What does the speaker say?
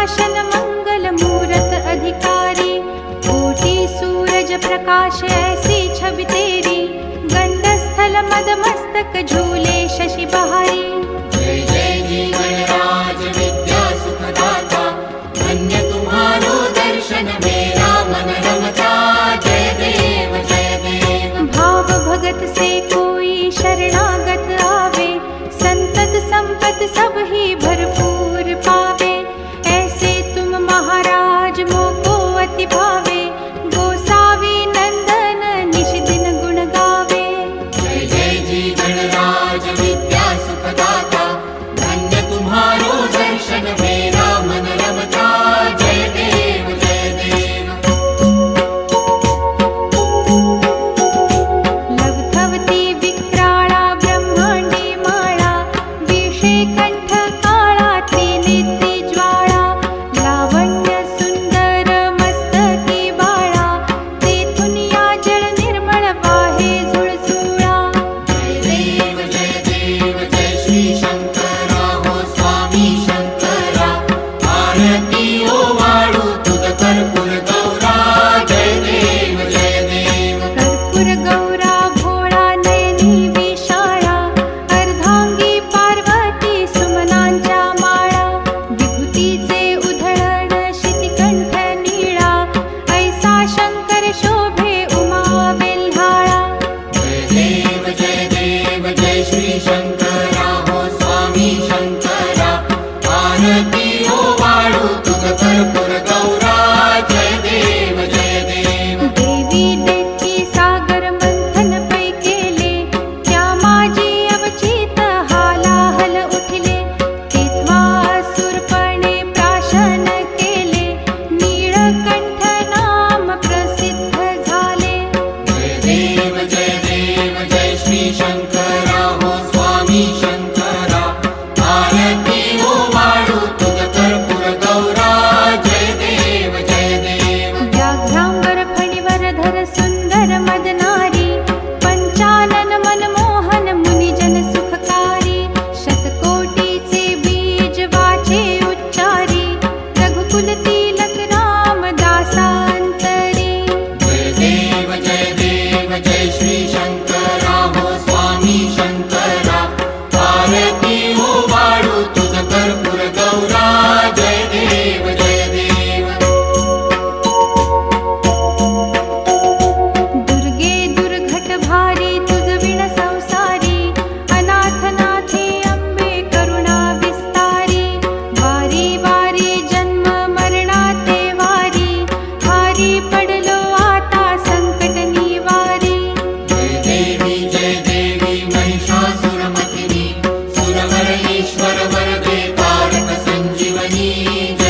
नाशन मंगल मूरत अधिकारी, कोटि सूरज प्रकाश ऐसी छवि तेरी, गंध स्थल मद मस्तक झूले शशि बहारी। जय जय जी गणराज विद्या सुखदाता, धन्य तुम्हारो दर्शन मेरा मन रमता। जय देव जय देव। भाव भगत से कोई शरणागत आवे, संतत संपत सब ही भरपूर पावे। ऐसे तुम महाराज मोको अति भावे, गोसावी नंदन निश दिन गुण गावे। जय जय जी गणराज विद्या सुखदाता, धन्य तुम्हारो दर्शन मेरा मन रमता। जय देव जय देव। लवथवती विक्राळा ब्रह्मांडी माळा, विषे कंठ काळा त्रिनेत्री ज्वाळा, लावण्य सुंदर मस्तकी बाळा, तेथून या जल निर्मळ वाहे झुळझुळा। जय देव जय श्री शंकरा हो स्वामी शंकरा, आरती ओवाळू तुझ कर्पूर गौरा। जय देव जय देव। कर्पूर गौरा भोळा नयनी विशाळा, अर्धांगी पार्वती सुमनांच्या माळा, विभूतीचे उधळण शितिकंठ नीळा, ऐसा शंकर शोभे उमा वेल्हाळा। जय देव जय श्री शंकरा हो स्वामी शंकरा, आरती ओवाळू तुझ कर्पूर गौरा। जय देव जय देव। देवी दैत्य सागर मंथन पै केले, त्या माझी अवचित हालाहल उठले, तेथवा असुरपणे प्राशन केले, नीळकंठ नाम प्रसिद्ध झाले। जय देव जय श्री शंकरा हो स्वामी शंकरा, आरती ओवाळू तुझ कर्पूर गौरा। जय देव जय देव। व्याघ्रांबर फणीवर धर सुंदर मदनारी, पंचानन मनमोहन मुनिजन सुखकारी, शतकोटीचे बीज वाचे उच्चारी, रघुकुल तिलक रामदासांतरी। जय देव जय श्री शंकरा हो स्वामी शंकरा, आरती ओवाळू तुझ कर्पूर गौरा। जय देव जय देव। दुर्गे दुर्घट भारी तुझ विण संसारी, अनाथनाथे अंबे करुणा विस्तारी, वारी वारी जन्म मरणाते वारी, भारी पडलो आता संकट निवारी। जय देवी महिषासुरमर्दिनी, सुरवर ईश्वर वरदे तारक संजीवनी।